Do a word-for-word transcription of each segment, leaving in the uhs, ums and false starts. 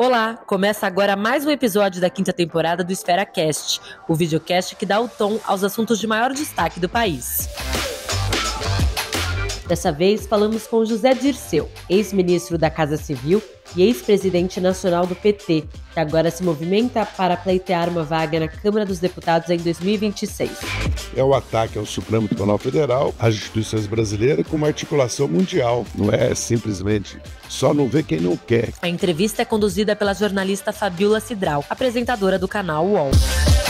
Olá, começa agora mais um episódio da quinta temporada do Esfera Cast, o videocast que dá o tom aos assuntos de maior destaque do país. Dessa vez falamos com José Dirceu, ex-ministro da Casa Civil e ex-presidente nacional do P T, que agora se movimenta para pleitear uma vaga na Câmara dos Deputados em dois mil e vinte e seis. É o ataque ao Supremo Tribunal Federal, às instituições brasileiras, com uma articulação mundial. Não é simplesmente só não vê quem não quer. A entrevista é conduzida pela jornalista Fabiola Cidral, apresentadora do canal U O L.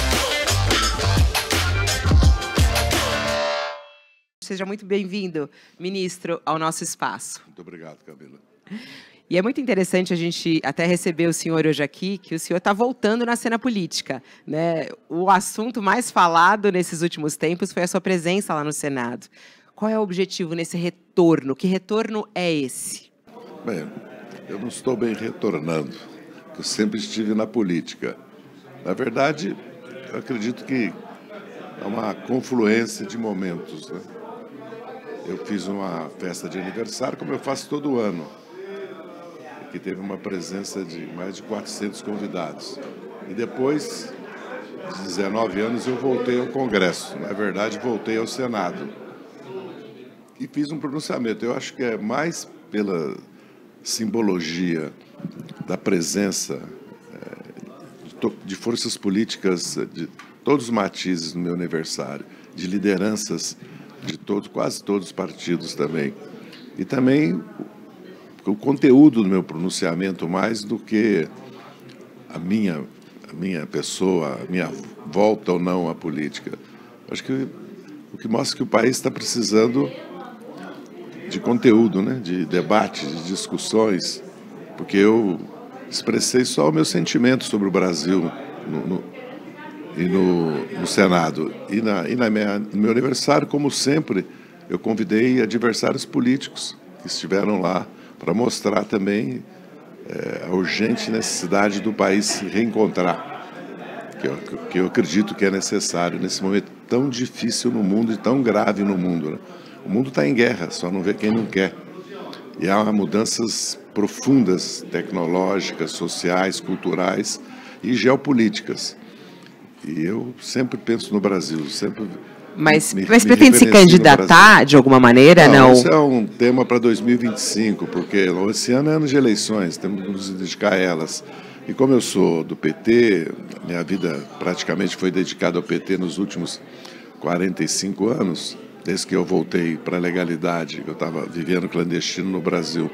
Seja muito bem-vindo, ministro, ao nosso espaço. Muito obrigado, Camila. E é muito interessante a gente até receber o senhor hoje aqui, que o senhor está voltando na cena política, né? O assunto mais falado nesses últimos tempos foi a sua presença lá no Senado. Qual é o objetivo nesse retorno? Que retorno é esse? Bem, eu não estou bem retornando, porque eu sempre estive na política. Na verdade, eu acredito que é uma confluência de momentos, né? Eu fiz uma festa de aniversário, como eu faço todo ano, que teve uma presença de mais de quatrocentos convidados. E depois de dezenove anos eu voltei ao Congresso, na verdade voltei ao Senado. E fiz um pronunciamento. Eu acho que é mais pela simbologia da presença é, de, de forças políticas de todos os matizes no meu aniversário, de lideranças de todos, quase todos os partidos também. E também o conteúdo do meu pronunciamento, mais do que a minha, a minha pessoa, a minha volta ou não à política. Acho que o que mostra que o país está precisando de conteúdo, né? De debate, de discussões, porque eu expressei só o meu sentimento sobre o Brasil no, no, e no, no Senado. E, na, e na minha, no meu aniversário, como sempre, eu convidei adversários políticos que estiveram lá para mostrar também é, a urgente necessidade do país se reencontrar, que eu, que eu acredito que é necessário nesse momento tão difícil no mundo e tão grave no mundo, né? O mundo está em guerra, só não vê quem não quer. E há mudanças profundas, tecnológicas, sociais, culturais e geopolíticas. E eu sempre penso no Brasil, sempre... Mas, me, mas me pretende se candidatar de alguma maneira, não? Não, isso é um tema para dois mil e vinte e cinco, porque esse ano é ano de eleições, temos que nos dedicar a elas. E como eu sou do P T, minha vida praticamente foi dedicada ao P T nos últimos quarenta e cinco anos, desde que eu voltei para a legalidade, eu estava vivendo clandestino no Brasil,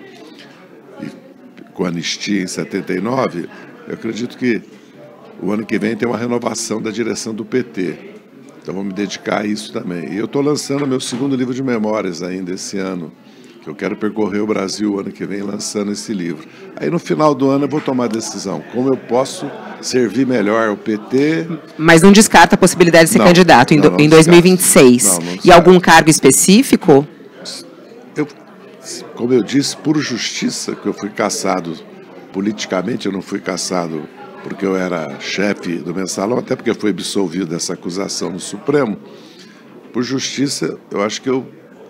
e com a anistia em setenta e nove, eu acredito que o ano que vem tem uma renovação da direção do P T. Então vou me dedicar a isso também. E eu estou lançando meu segundo livro de memórias ainda esse ano, que eu quero percorrer o Brasil o ano que vem lançando esse livro. Aí no final do ano eu vou tomar a decisão, como eu posso servir melhor o P T. Mas não descarta a possibilidade de ser não, candidato em, não, não em dois mil e vinte e seis. não, não e algum cargo específico? Eu, como eu disse, por justiça, que eu fui cassado politicamente, eu não fui cassado porque eu era chefe do mensalão, até porque fui absolvido dessa acusação no Supremo. Por justiça, eu acho que eu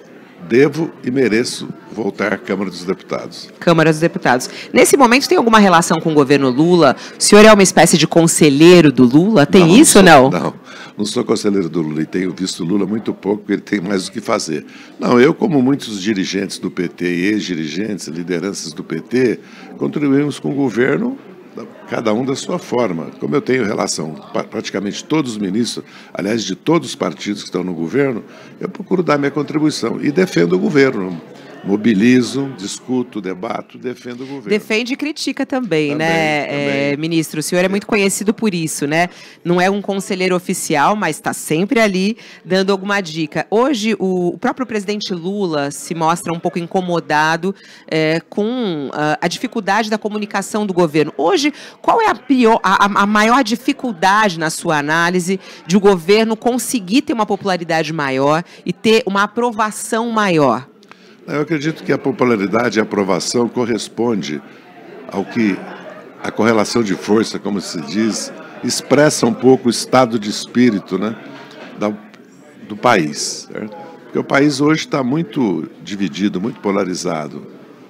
devo e mereço voltar à Câmara dos Deputados. Câmara dos Deputados. Nesse momento, tem alguma relação com o governo Lula? O senhor é uma espécie de conselheiro do Lula? Tem não, isso ou não? Não, não sou conselheiro do Lula e tenho visto Lula muito pouco, porque ele tem mais o que fazer. Não, eu, como muitos dirigentes do P T e ex-dirigentes, lideranças do P T, contribuímos com o governo, cada um da sua forma. Como eu tenho relação, praticamente todos os ministros, aliás, de todos os partidos que estão no governo, eu procuro dar minha contribuição e defendo o governo. Mobilizo, discuto, debato, defendo o governo. Defende e critica também, também né, também. É, ministro? O senhor é muito conhecido por isso, né? Não é um conselheiro oficial, mas está sempre ali dando alguma dica. Hoje, o, o próprio presidente Lula se mostra um pouco incomodado é, com a, a dificuldade da comunicação do governo. Hoje, qual é a, pior, a, a maior dificuldade, na sua análise, de o governo conseguir ter uma popularidade maior e ter uma aprovação maior? Eu acredito que a popularidade e a aprovação corresponde ao que a correlação de força, como se diz, expressa um pouco o estado de espírito, né, da, do país. Certo? Porque o país hoje está muito dividido, muito polarizado.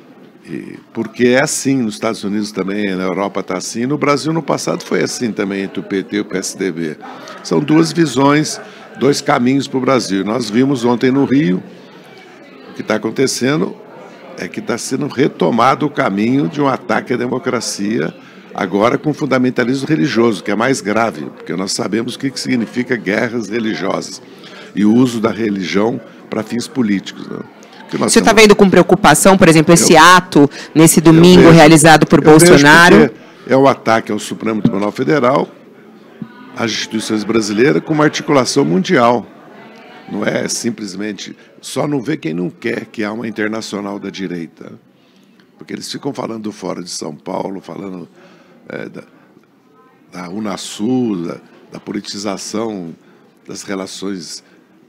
E, porque é assim, nos Estados Unidos também, na Europa está assim, no Brasil no passado foi assim também, entre o P T e o P S D B. São duas visões, dois caminhos para o Brasil. Nós vimos ontem no Rio, o que está acontecendo é que está sendo retomado o caminho de um ataque à democracia, agora com fundamentalismo religioso, que é mais grave, porque nós sabemos o que significa guerras religiosas e o uso da religião para fins políticos, né? Você está vendo com preocupação, por exemplo, esse eu, ato, nesse domingo, vejo, realizado por Bolsonaro? É o ataque ao Supremo Tribunal Federal, às instituições brasileiras, com uma articulação mundial. Não é simplesmente... Só não vê quem não quer que há uma internacional da direita. Porque eles ficam falando do Fórum de São Paulo, falando é, da, da Unasul, da, da politização das relações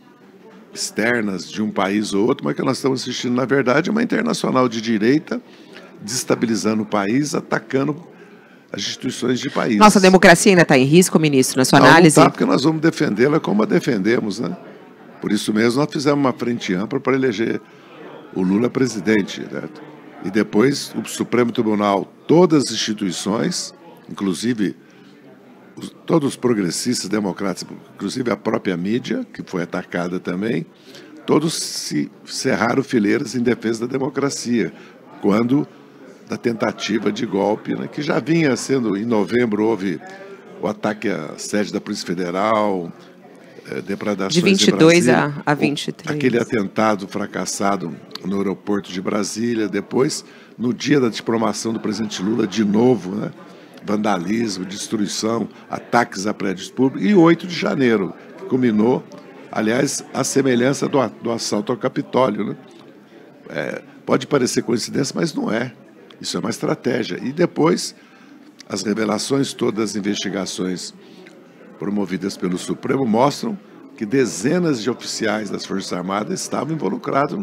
externas de um país ou outro, mas que nós estamos assistindo, na verdade, é uma internacional de direita destabilizando o país, atacando as instituições de país. Nossa democracia ainda está em risco, ministro, na sua não, análise? Não está, porque nós vamos defendê-la como a defendemos, né? Por isso mesmo nós fizemos uma frente ampla para eleger o Lula presidente, né? E depois o Supremo Tribunal, todas as instituições, inclusive os, todos os progressistas democratas, inclusive a própria mídia, que foi atacada também, todos se cerraram fileiras em defesa da democracia, quando da tentativa de golpe, né, que já vinha sendo, em novembro houve o ataque à sede da Polícia Federal, é, depredações de vinte e dois a, a vinte e três. Aquele atentado fracassado no aeroporto de Brasília, depois, no dia da diplomação do presidente Lula, de novo, né, vandalismo, destruição, ataques a prédios públicos, e oito de janeiro, que culminou, aliás, a semelhança do, do assalto ao Capitólio, né? É, pode parecer coincidência, mas não é. Isso é uma estratégia. E depois, as revelações, todas as investigações promovidas pelo Supremo mostram que dezenas de oficiais das Forças Armadas estavam involucrados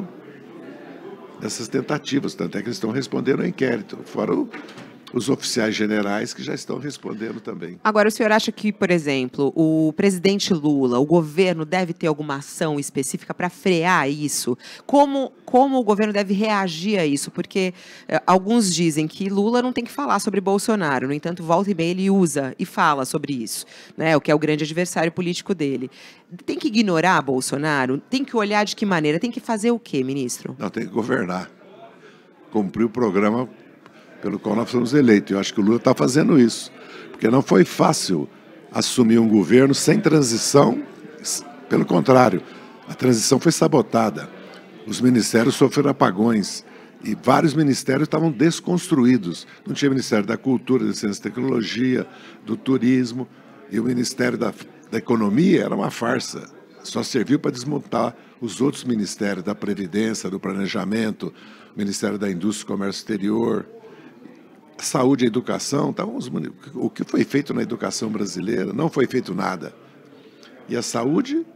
nessas tentativas. Tanto é que eles estão respondendo ao inquérito, fora o, os oficiais generais que já estão respondendo também. Agora, o senhor acha que, por exemplo, o presidente Lula, o governo deve ter alguma ação específica para frear isso? Como, como o governo deve reagir a isso? Porque eh, alguns dizem que Lula não tem que falar sobre Bolsonaro, no entanto, volta e meia ele usa e fala sobre isso, né, o que é o grande adversário político dele. Tem que ignorar Bolsonaro? Tem que olhar de que maneira? Tem que fazer o quê, ministro? Não, tem que governar. Cumprir o programa pelo qual nós fomos eleitos. Eu acho que o Lula está fazendo isso, porque não foi fácil assumir um governo sem transição, pelo contrário, a transição foi sabotada. Os ministérios sofreram apagões e vários ministérios estavam desconstruídos. Não tinha Ministério da Cultura, da Ciência e Tecnologia, do Turismo, e o Ministério da, da Economia era uma farsa. Só serviu para desmontar os outros ministérios, da Previdência, do Planejamento, Ministério da Indústria e Comércio Exterior, saúde e educação. Então, os, o que foi feito na educação brasileira? Não foi feito nada. E a saúde,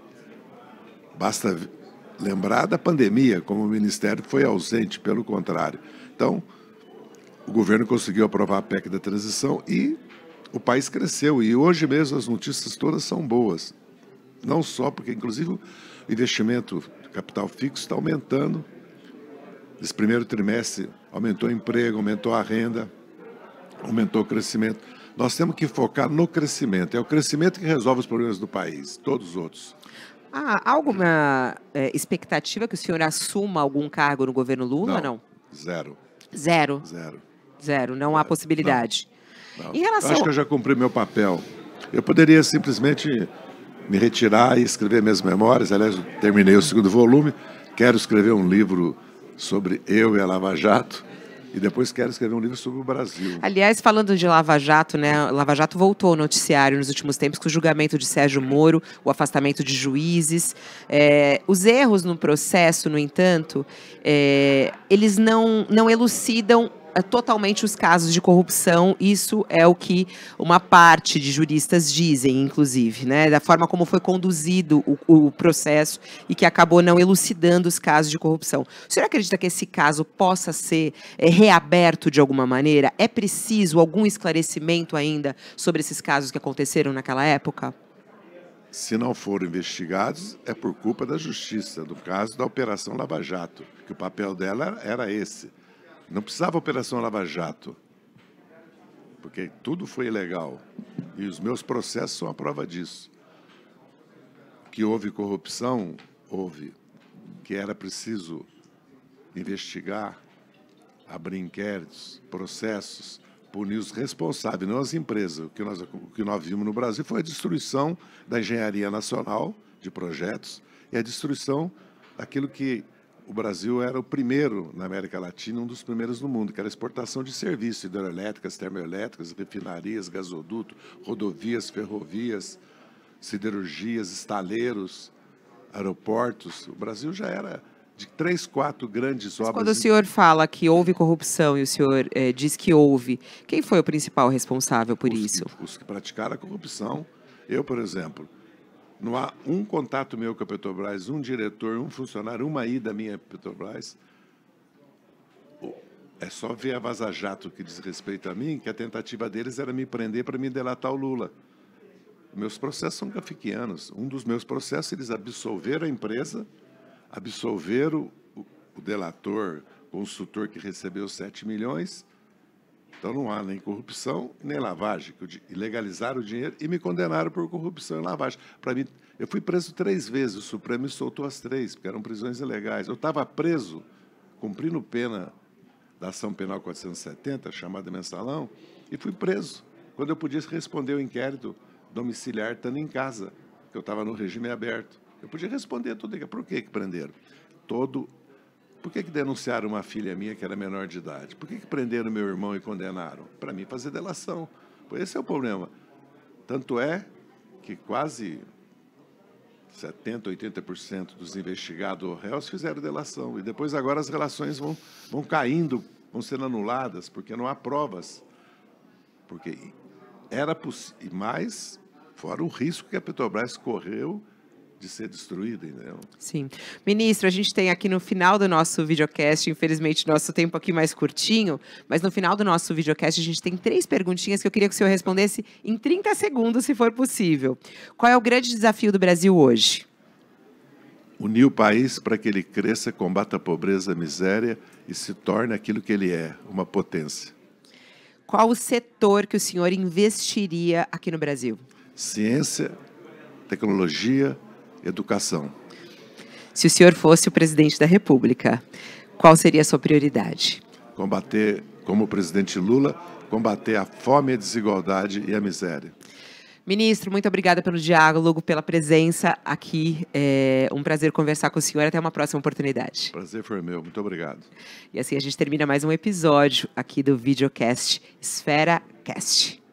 basta lembrar da pandemia, como o Ministério foi ausente, pelo contrário. Então, o governo conseguiu aprovar a P E C da transição e o país cresceu. E hoje mesmo as notícias todas são boas. Não só porque, inclusive, o investimento de capital fixo está aumentando. Nesse primeiro trimestre, aumentou o emprego, aumentou a renda, aumentou o crescimento. Nós temos que focar no crescimento. É o crescimento que resolve os problemas do país, todos os outros. Ah, há alguma é, expectativa que o senhor assuma algum cargo no governo Lula, não? Não, zero. Zero? Zero. Zero, não há possibilidade. Não, não. Em relação... Eu acho que eu já cumpri meu papel. Eu poderia simplesmente me retirar e escrever minhas memórias. Aliás, eu terminei o segundo volume. Quero escrever um livro sobre eu e a Lava Jato, e depois quero escrever um livro sobre o Brasil. Aliás, falando de Lava Jato, né, Lava Jato voltou ao noticiário nos últimos tempos com o julgamento de Sérgio Moro, o afastamento de juízes. É, os erros no processo, no entanto, é, eles não, não elucidam totalmente os casos de corrupção. Isso é o que uma parte de juristas dizem, inclusive, né, da forma como foi conduzido o, o processo e que acabou não elucidando os casos de corrupção. O senhor acredita que esse caso possa ser é, reaberto de alguma maneira? É preciso algum esclarecimento ainda sobre esses casos que aconteceram naquela época? Se não foram investigados, é por culpa da Justiça, no caso da Operação Lava Jato, que o papel dela era esse. Não precisava Operação Lava Jato, porque tudo foi ilegal. E os meus processos são a prova disso. Que houve corrupção, houve. Que era preciso investigar, abrir inquéritos, processos, punir os responsáveis, não as empresas. O que nós, o que nós vimos no Brasil foi a destruição da engenharia nacional de projetos e a destruição daquilo que o Brasil era o primeiro na América Latina, um dos primeiros no mundo, que era a exportação de serviços, hidroelétricas, termoelétricas, refinarias, gasoduto, rodovias, ferrovias, siderurgias, estaleiros, aeroportos. O Brasil já era de três, quatro grandes Mas obras. quando o senhor fala que houve corrupção e o senhor eh, diz que houve, quem foi o principal responsável por os isso? Que, os que praticaram a corrupção. Eu, por exemplo, não há um contato meu com a Petrobras, um diretor, um funcionário, uma ida minha à Petrobras. É só ver a Vaza Jato que diz respeito a mim, que a tentativa deles era me prender para me delatar o Lula. Meus processos são kafkianos. Um dos meus processos, eles absolveram a empresa, absolveram o, o delator, consultor que recebeu sete milhões. Então não há nem corrupção, nem lavagem. Legalizaram o dinheiro e me condenaram por corrupção e lavagem. Para mim, eu fui preso três vezes, o Supremo me soltou as três, porque eram prisões ilegais. Eu estava preso, cumprindo pena da ação penal quatrocentos e setenta, chamada mensalão, e fui preso. Quando eu podia responder o inquérito domiciliar estando em casa, que eu estava no regime aberto. Eu podia responder tudo. Por que que prenderam? Todo... Por que que denunciaram uma filha minha que era menor de idade? Por que que prenderam meu irmão e condenaram? Para mim fazer delação. Esse é o problema. Tanto é que quase setenta, oitenta por cento dos investigados ou réus fizeram delação. E depois agora as relações vão, vão caindo, vão sendo anuladas, porque não há provas. Porque era possível, mais fora o risco que a Petrobras correu de ser destruída, entendeu? Sim. Ministro, a gente tem aqui no final do nosso videocast, infelizmente nosso tempo aqui mais curtinho, mas no final do nosso videocast a gente tem três perguntinhas que eu queria que o senhor respondesse em trinta segundos, se for possível. Qual é o grande desafio do Brasil hoje? Unir o país para que ele cresça, combata a pobreza, a miséria e se torne aquilo que ele é, uma potência. Qual o setor que o senhor investiria aqui no Brasil? Ciência, tecnologia, educação. Se o senhor fosse o presidente da República, qual seria a sua prioridade? Combater, como o presidente Lula, combater a fome, a desigualdade e a miséria. Ministro, muito obrigada pelo diálogo, pela presença aqui. É um prazer conversar com o senhor. Até uma próxima oportunidade. Prazer foi meu. Muito obrigado. E assim a gente termina mais um episódio aqui do videocast Esfera Cast.